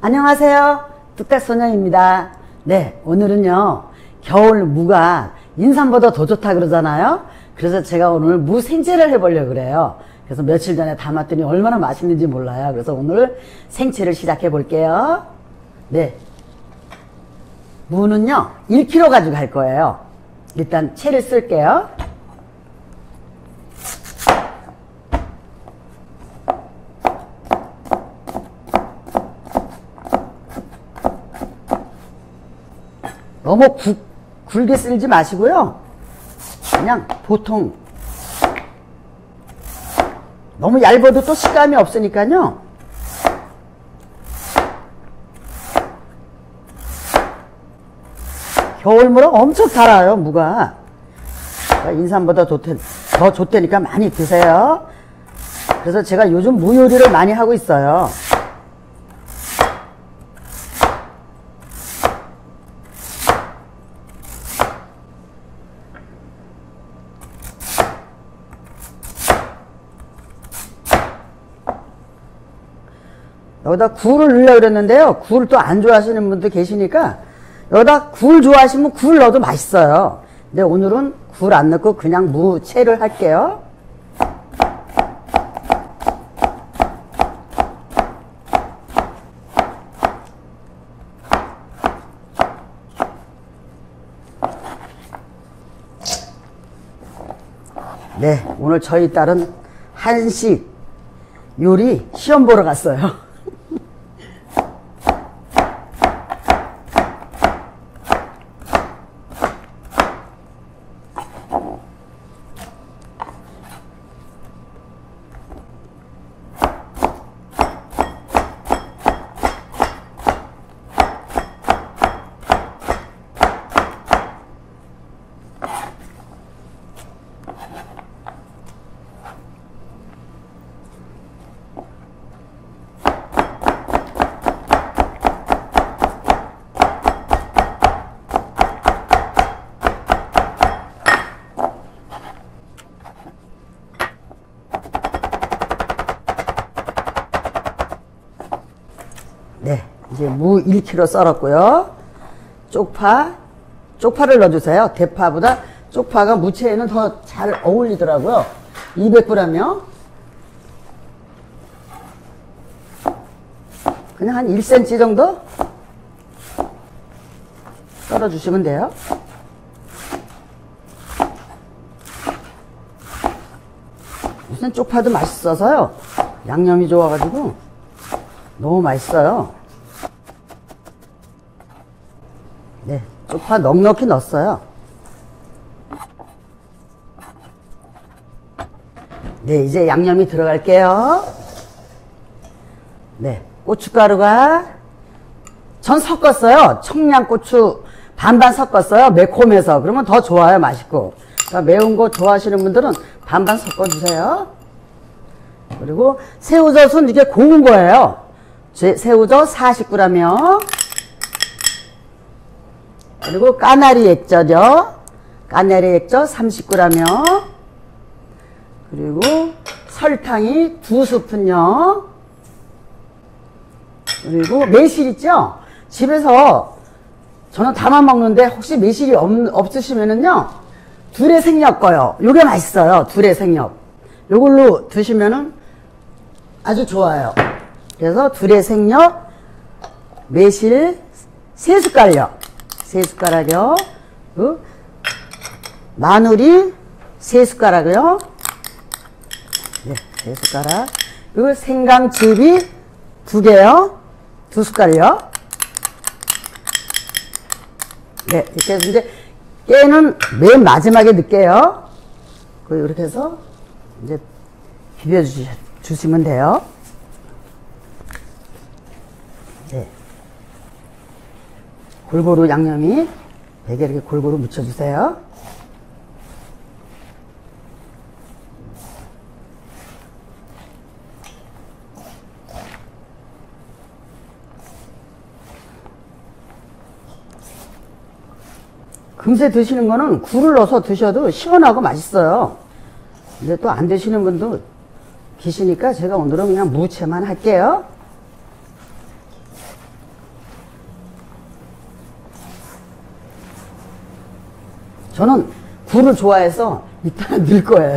안녕하세요. 뚝딱소녀입니다. 네, 오늘은요, 겨울 무가 인삼보다 더 좋다 그러잖아요. 그래서 제가 오늘 무 생채를 해보려고 그래요. 그래서 며칠 전에 담았더니 얼마나 맛있는지 몰라요. 그래서 오늘 생채를 시작해 볼게요. 네. 무는요, 1kg 가지고 할 거예요. 일단 채를 쓸게요. 너무 굵게 쓸지 마시고요. 그냥 보통 너무 얇아도 또 식감이 없으니까요. 겨울무로 엄청 달아요, 무가. 인삼보다 더 좋다니까 많이 드세요. 그래서 제가 요즘 무 요리를 많이 하고 있어요. 여기다 굴을 넣으려고 그랬는데요. 굴을 또 안 좋아하시는 분도 계시니까 여기다 굴 좋아하시면 굴 넣어도 맛있어요. 근데 오늘은 굴 안 넣고 그냥 무채를 할게요. 네, 오늘 저희 딸은 한식 요리 시험 보러 갔어요. 네, 이제 무 1kg 썰었고요. 쪽파를 넣어주세요. 대파보다 쪽파가 무채에는 더 잘 어울리더라고요. 200g이요. 그냥 한 1cm 정도 썰어주시면 돼요. 무슨 쪽파도 맛있어서요. 양념이 좋아가지고 너무 맛있어요. 네, 쪽파 넉넉히 넣었어요. 네, 이제 양념이 들어갈게요. 네, 고춧가루가 전 섞었어요. 청양고추 반반 섞었어요. 매콤해서. 그러면 더 좋아요. 맛있고. 그러니까 매운 거 좋아하시는 분들은 반반 섞어주세요. 그리고 새우젓은 이게 고운 거예요. 새우젓 40g이요. 그리고 까나리 액젓이요. 까나리 액젓 30g이요. 그리고 설탕이 2스푼요. 그리고 매실 있죠? 집에서 저는 담아 먹는데 혹시 매실이 없으시면은요, 둘의 생력 거요. 요게 맛있어요. 둘의 생력. 요걸로 드시면은 아주 좋아요. 그래서 둘의 생력, 매실 3숟갈요. 3숟가락이요. 마늘이 3숟가락이요. 네, 3숟가락. 그리고 생강즙이 2개요. 2숟갈요. 네, 이렇게 해서 이제 깨는 맨 마지막에 넣을게요. 이렇게 해서 이제 비벼주시면 돼요. 네. 골고루 양념이 베개 이렇게 골고루 묻혀주세요. 금세 드시는 거는 굴을 넣어서 드셔도 시원하고 맛있어요. 근데 또 안 드시는 분도 계시니까 제가 오늘은 그냥 무채만 할게요. 저는 굴을 좋아해서 이따 넣을 거예요.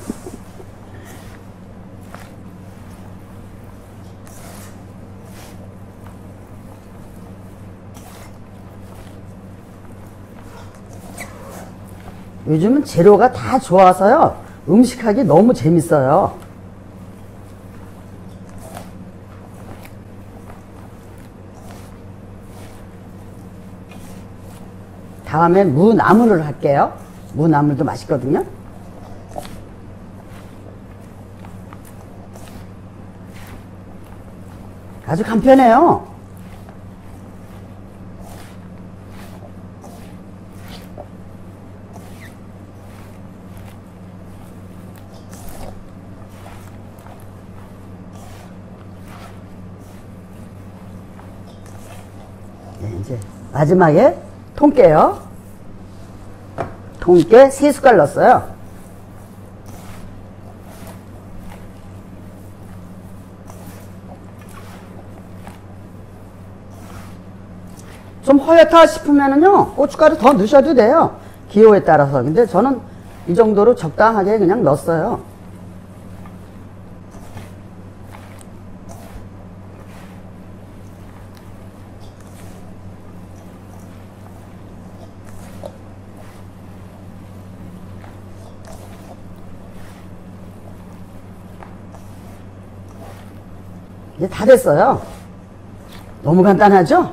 요즘은 재료가 다 좋아서요. 음식하기 너무 재밌어요. 다음에 무나물을 할게요. 무나물도 맛있거든요. 아주 간편해요. 네, 이제 마지막에 통깨요. 통깨 3숟갈 넣었어요. 좀 허옇다 싶으면은요, 고춧가루 더 넣으셔도 돼요. 기호에 따라서. 근데 저는 이 정도로 적당하게 그냥 넣었어요. 이제 다 됐어요. 너무 간단하죠?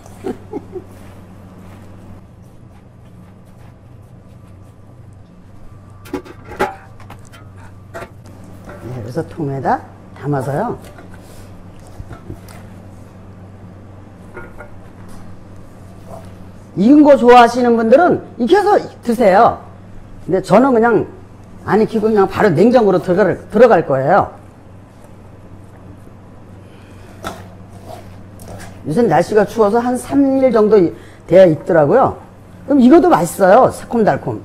네, 그래서 통에다 담아서요. 익은 거 좋아하시는 분들은 익혀서 드세요. 근데 저는 그냥 안 익히고 그냥 바로 냉장고로 들어갈 거예요. 요새 날씨가 추워서 한 3일 정도 돼야 익더라고요. 그럼 이것도 맛있어요. 새콤달콤.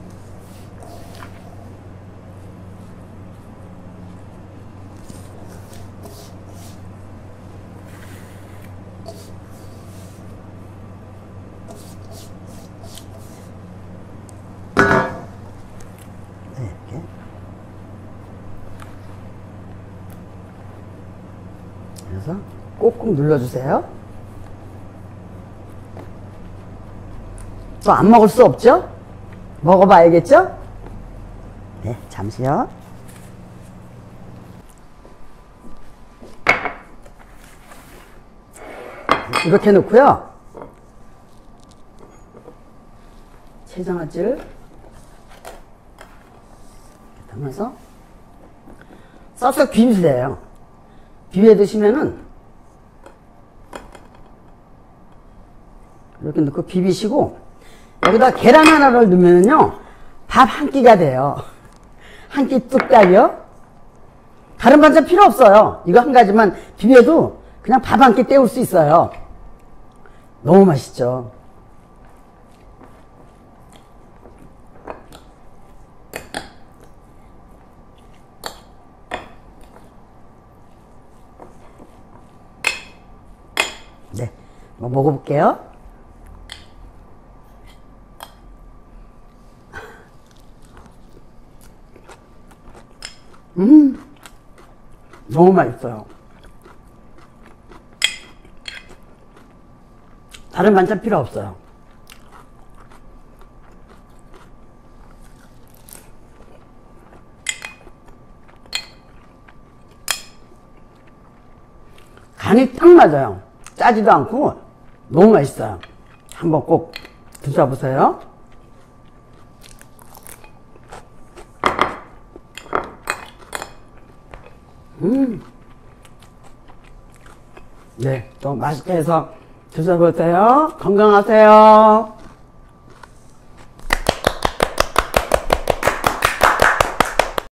네, 이렇게. 그래서 꾹꾹 눌러주세요. 또 안 먹을 수 없죠? 먹어봐야겠죠? 네, 잠시요. 이렇게 넣고요. 채장아찌를 담아서 싹싹 비비세요. 비벼 드시면은 이렇게 넣고 비비시고 여기다 계란 하나를 넣으면요 밥 한 끼가 돼요. 한 끼 뚝딱이요. 다른 반찬 필요 없어요. 이거 한 가지만 비벼도 그냥 밥 한 끼 때울 수 있어요. 너무 맛있죠. 네, 먹어볼게요. 너무 맛있어요. 다른 반찬 필요 없어요. 간이 딱 맞아요. 짜지도 않고 너무 맛있어요. 한번 꼭 드셔보세요. 네, 또 맛있게 해서 드셔보세요. 건강하세요.